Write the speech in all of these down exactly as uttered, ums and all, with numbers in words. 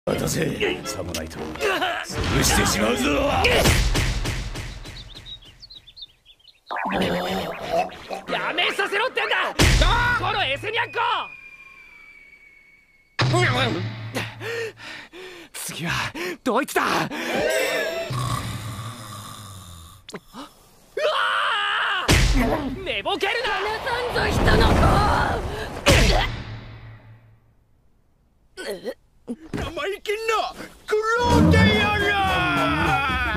渡せ。さもないと潰してしまうぞ。 やめさせろってんだこのエセニャンコ。次はどいつだ。うわー寝ぼけるな。離さんぞ人の子。 生意気なクローデやら。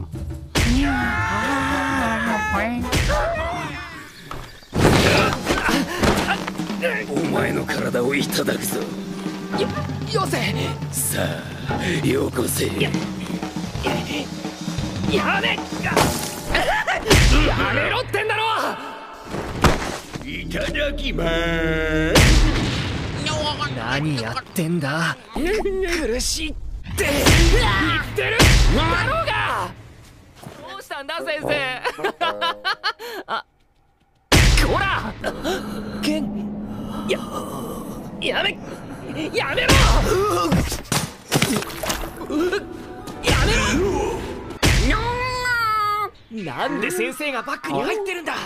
お前の体をいただくぞ。 よ、よせ。 さあ、よこせ。や、 やめやめろってんだろ。 いただきまーす。 何やってんだ。苦しいって言ってるだろうが。どうしたんだ先生。あ、こらけんややめやめろやめろ。なんで先生がバッグに入ってるんだ。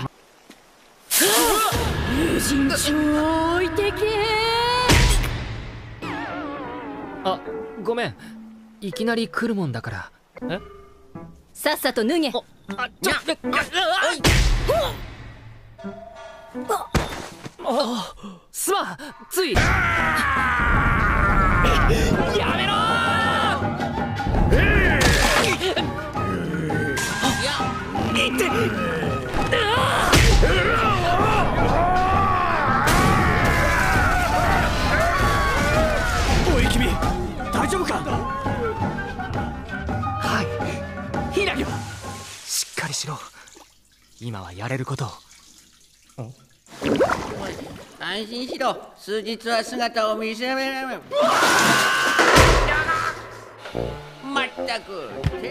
友人超置いてけ。 あ、ごめん。いきなり来るもんだから。え？ さっさと脱げ。 あ、ちょっと、あ、すまん、つい。やめろー。いっておい君、大丈夫か。はい、ヒナリはしっかりしろ。今はやれることを。 安心しろ。数日は姿を見せめない。まったく。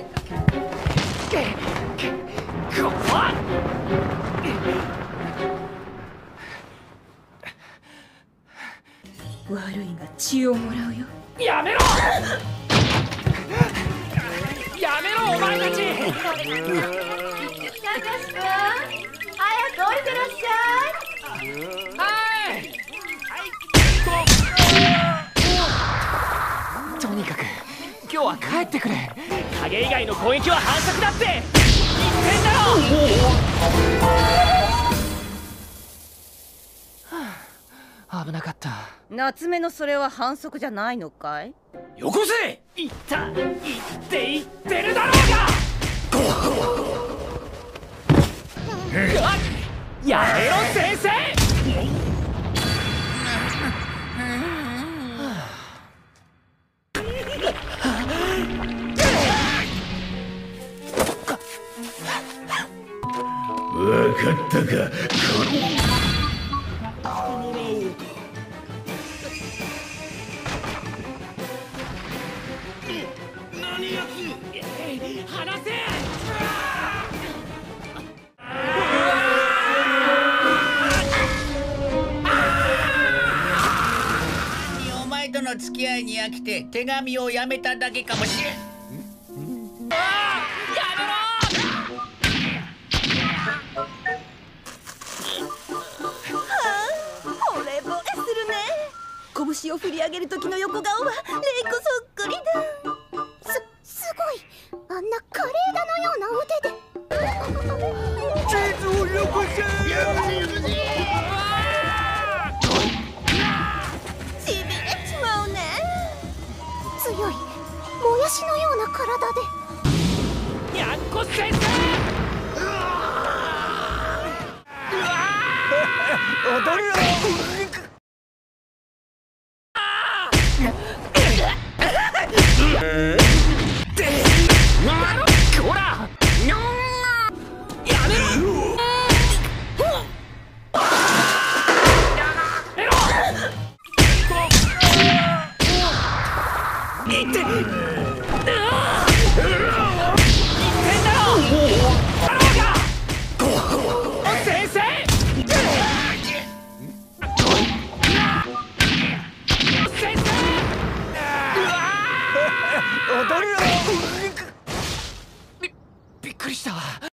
悪いが血をもらうよ。 やめろやめろお前たち。 たかしくん、早く降りてらっしゃい。 はいとにかく今日は帰ってくれ。影以外の攻撃は反則だって言ってんだろ。はあ、危なかった。 夏目のそれは反則じゃないのかい。 よこせ。 言った言って言ってるだろうが。やめろ先生。 わかったか。 離せ。 お前との付き合いに飽きて手紙をやめただけかもしれん。 拳を振り上げる時の横顔はレイコそっくりだ。す、すごい。あんな華麗だのような腕で。 地図をよこせ。 ちびれちまうね。強いもやしのような体で。 にゃんこ先生。 踊るよ。 こらやめろ。いって先生。先生。うわ踊るよ。 びびっくりした。